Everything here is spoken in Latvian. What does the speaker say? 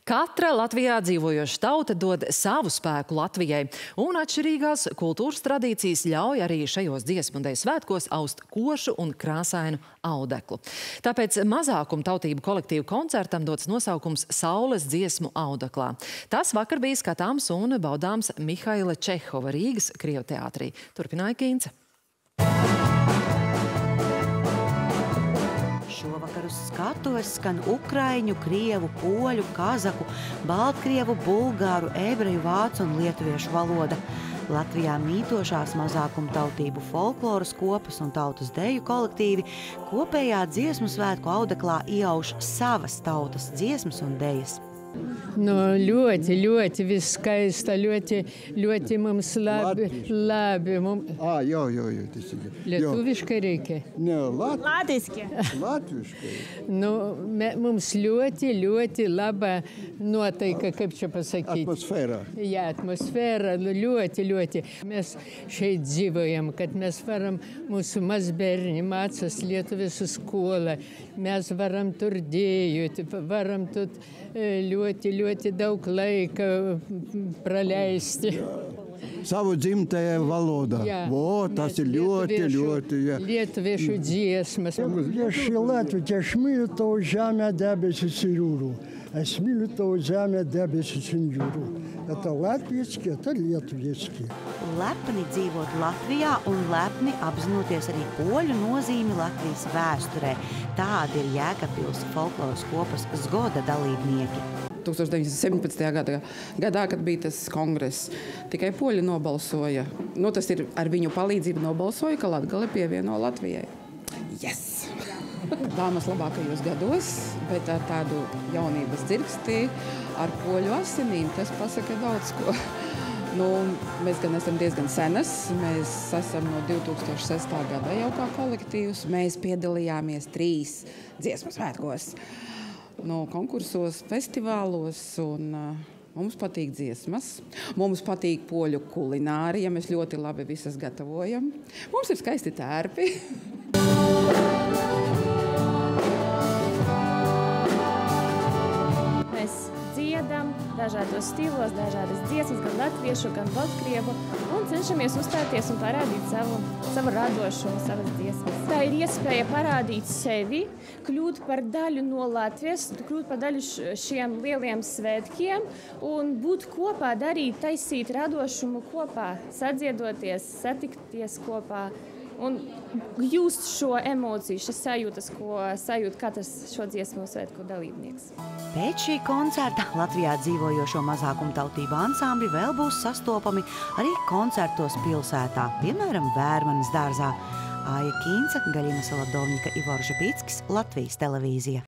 Katra Latvijā dzīvojoša tauta dod savu spēku Latvijai, un atšķirīgās kultūras tradīcijas ļauj arī šajos dziesmu un deju svētkos aust košu un krāsainu audeklu. Tāpēc mazākumtautību kolektīvu koncertam dots nosaukums Saules dziesmu audeklā. Tas vakar bija skatāms un baudāms Mihaila Čehova Rīgas Krievteātrī. Turpināja Kīnce. Šovakar uz skatuves skan ukraiņu, krievu, poļu, kazaku, baltkrievu, bulgāru, ebreju, vācu un lietuviešu valoda. Latvijā mītošās mazākumtautību folkloras kopas un tautas deju kolektīvi kopējā dziesmu svētku audeklā iejauš savas tautas dziesmas un dejas. Ļoti viss skaista, ļoti mums labi. Lietuviškai reikia? Latviski. Mums ļoti laba nuotaika, kaip čia pasakyti. Atmosfēra. Jā, atmosfēra, ļoti. Mēs šeit dzīvojam, kad mēs varam, mūsu mazbērni mācās lietuvišu skolā. Mēs varam tur dējot, varam tur ļoti daug laika praleisti. Savu dzimtajā valodā. Tas ir ļoti. Lietuviešu dziesmas. Aš į Latviją, aš myliu tavo žemę, debesis ir jūrų. Aš myliu tavo žemę, debesis ir jūrų. Tā latviski, tā lietuviski. Lepni dzīvot Latvijā un lepni apzinoties arī poļu nozīmi Latvijas vēsturē. Tādi ir Jēkabpils folkloras kopas Zgoda dalībnieki. 1917. gadā, kad bija tas kongress, tikai poļi nobalsoja. Tas ir ar viņu palīdzību nobalsoja, ka Latgale pievieno Latvijai. Yes! Dāmas labākajos gados, bet ar tādu jaunības dzirkstī, ar poļu asinīm, tas pasaka daudz ko. Mēs gan esam diezgan senas, mēs esam no 2006. gada jau kā kolektīvs. Mēs piedalījāmies 3 dziesmu svētkos. Konkursos, festivālos, un mums patīk dziesmas. Mums patīk poļu kulinārija, mēs ļoti labi visas gatavojam. Mums ir skaisti tērpi. Mēs dziedam dažādos stilos, dažādas dziesmas, gan latviešu, gan baltkrievu, un cenšamies uzstāties un parādīt savu radošumu, savas dziesmas. Tā ir iespēja parādīt sevi, kļūt par daļu no Latvijas, kļūt par daļu šiem lieliem svētkiem un būt kopā, darīt, taisīt radošumu kopā, sadziedoties, satikties kopā un just šo emociju, šis sajūtas, ko sajūt katrs šo dziesmu svētku dalībnieks. Pēc šī koncerta Latvijā dzīvojošo mazākumtautību ansambļi vēl būs sastopami arī koncertos pilsētā, piemēram, Vērmanes dārzā. Aija Kīnce, Gaļina Saladovņika, Ivors Žabickis, Latvijas televīzija.